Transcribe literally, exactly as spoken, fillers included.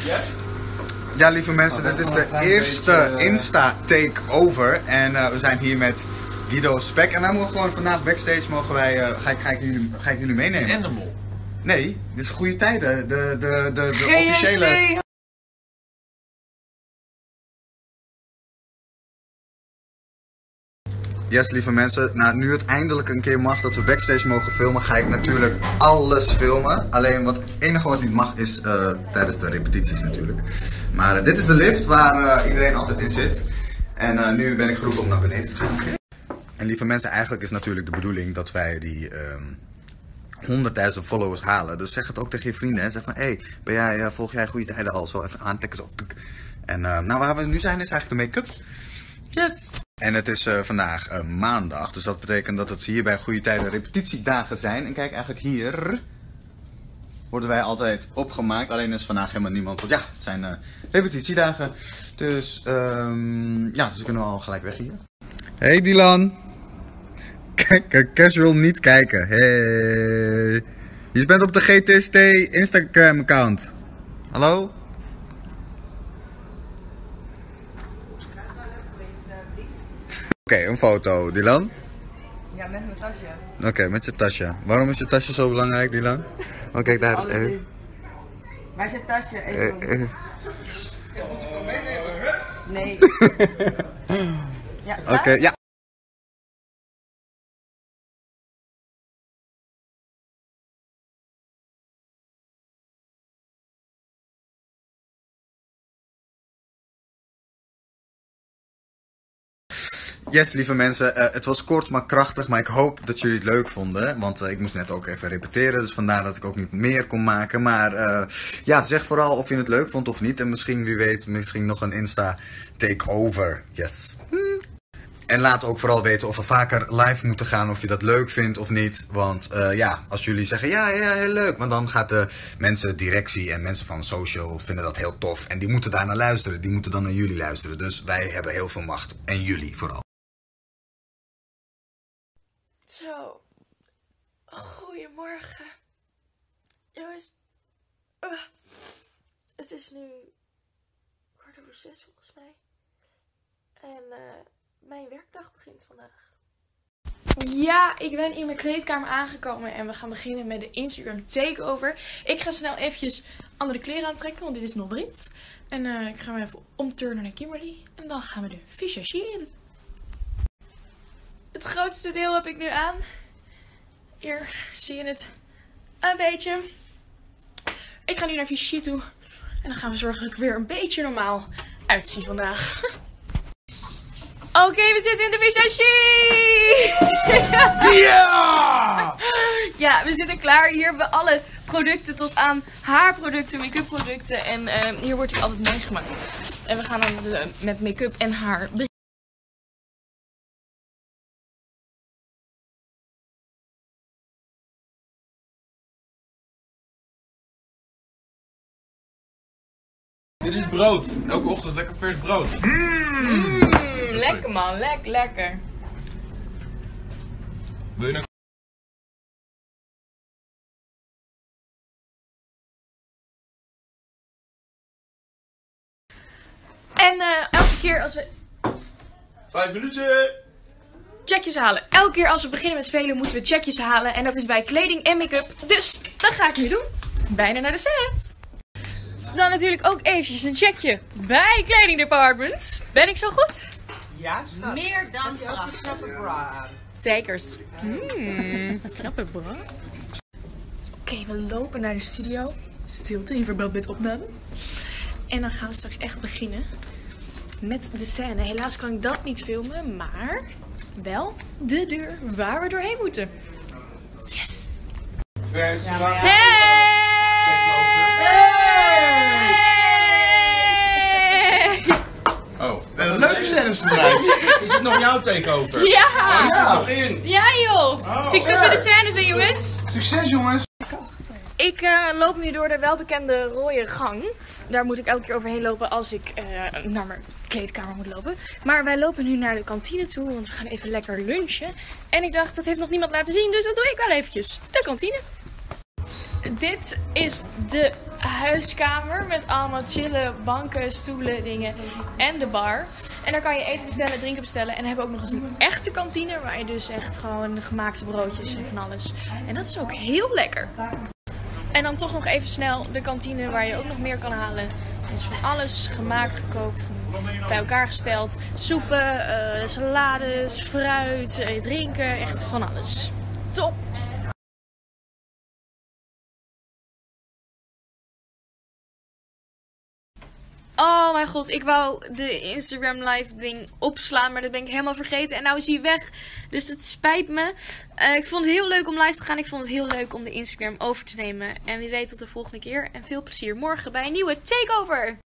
Ja, lieve mensen, dit is de eerste Insta-takeover. En uh, we zijn hier met Guido Spek. En wij mogen gewoon vandaag backstage, mogen wij, uh, ga, ik, ga, ik jullie, ga ik jullie meenemen. Is het Endemol? Nee, dit is goede tijden. De, de, de, de officiële... Yes, lieve mensen. Nou, nu het eindelijk een keer mag dat we backstage mogen filmen, ga ik natuurlijk alles filmen. Alleen wat het enige wat niet mag is uh, tijdens de repetities natuurlijk. Maar uh, dit is de lift waar uh, iedereen altijd in zit. En uh, nu ben ik geroepen om naar beneden te gaan. En lieve mensen, eigenlijk is natuurlijk de bedoeling dat wij die um, honderdduizend followers halen. Dus zeg het ook tegen je vrienden. Hè. Zeg van, hé, hey, ben jij, uh, volg jij goede tijden al? Zo even aantikken. Zo. En uh, nou, waar we nu zijn is eigenlijk de make-up. Yes! En het is uh, vandaag uh, maandag, dus dat betekent dat het hier bij Goede Tijden repetitiedagen zijn. En kijk, eigenlijk hier worden wij altijd opgemaakt, alleen is vandaag helemaal niemand, want ja, het zijn uh, repetitiedagen. Dus, um, ja, dus kunnen we al gelijk weg hier. Hey Dylan! Kijk, casual niet kijken, hey! Je bent op de G T S T Instagram account. Hallo? Oké, okay, een foto. Dylan? Ja, met mijn tasje. Oké, okay, met je tasje. Waarom is je tasje zo belangrijk, Dylan? Oh, kijk, daar is Eve. Waar is je tasje? Even. Uh, uh. Nee. Ja, Oké, okay, ja. Yes, lieve mensen, uh, het was kort maar krachtig, maar ik hoop dat jullie het leuk vonden. Want uh, ik moest net ook even repeteren, dus vandaar dat ik ook niet meer kon maken. Maar uh, ja, zeg vooral of je het leuk vond of niet. En misschien, wie weet, misschien nog een Insta takeover. Yes. Hmm. En laat ook vooral weten of we vaker live moeten gaan, of je dat leuk vindt of niet. Want uh, ja, als jullie zeggen, ja, ja, heel leuk. Want dan gaat de mensen, directie en mensen van social vinden dat heel tof. En die moeten daar naar luisteren, die moeten dan naar jullie luisteren. Dus wij hebben heel veel macht. En jullie vooral. Zo, goedemorgen. Jongens, uh, het is nu kwart over zes volgens mij. En uh, mijn werkdag begint vandaag. Ja, ik ben in mijn kleedkamer aangekomen en we gaan beginnen met de Instagram takeover. Ik ga snel eventjes andere kleren aantrekken, want dit is nog breed. En uh, ik ga me even omturnen naar Kimberly en dan gaan we de visageren. Het grootste deel heb ik nu aan. Hier zie je het een beetje. Ik ga nu naar Vichy toe. En dan gaan we zorgen dat ik weer een beetje normaal uitzie vandaag. Oké, okay, we zitten in de visagie! Ja! Ja, we zitten klaar. Hier hebben we alle producten tot aan haarproducten, make-up producten. En uh, hier wordt hij altijd meegemaakt. En we gaan dan uh, met make-up en haar beginnen. Dit is brood. Elke ochtend lekker vers brood. Mmm, lekker man, lekker, lekker. Wil je nou... En uh, elke keer als we... Vijf minuten! Checkjes halen. Elke keer als we beginnen met spelen moeten we checkjes halen. En dat is bij kleding en make-up. Dus dat ga ik nu doen. Bijna naar de set. Dan natuurlijk ook eventjes een checkje bij Kleding Department. Ben ik zo goed? Ja, schat. Meer dan een knappe bra. Zekers. Mmm, knappe bra. Oké, okay, we lopen naar de studio. Stilte in verband met opname. En dan gaan we straks echt beginnen met de scène. Helaas kan ik dat niet filmen, maar wel de deur waar we doorheen moeten. Yes! Vers, ja, ja. Hey! Oh. Uh, leuke scènes eruit. Is het nog jouw takeover? Ja! Oh, die zit nog in. Ja joh! Oh, succes met de scènes hè jongens! Succes jongens! Ik uh, loop nu door de welbekende rode gang. Daar moet ik elke keer overheen lopen als ik uh, naar mijn kleedkamer moet lopen. Maar wij lopen nu naar de kantine toe, want we gaan even lekker lunchen. En ik dacht, dat heeft nog niemand laten zien, dus dat doe ik wel eventjes. De kantine. dit is de huiskamer met allemaal chille banken, stoelen, dingen en de bar. En daar kan je eten bestellen, drinken bestellen. En dan hebben we ook nog eens een echte kantine waar je dus echt gewoon gemaakte broodjes en van alles. En dat is ook heel lekker. En dan toch nog even snel de kantine waar je ook nog meer kan halen. Er is van alles gemaakt, gekookt, bij elkaar gesteld. Soepen, uh, salades, fruit, uh, drinken, echt van alles. Top! Oh mijn god, ik wou de Instagram live ding opslaan, maar dat ben ik helemaal vergeten. En nou is hij weg, dus het spijt me. Uh, ik vond het heel leuk om live te gaan. Ik vond het heel leuk om de Instagram over te nemen. En wie weet tot de volgende keer. En veel plezier morgen bij een nieuwe takeover!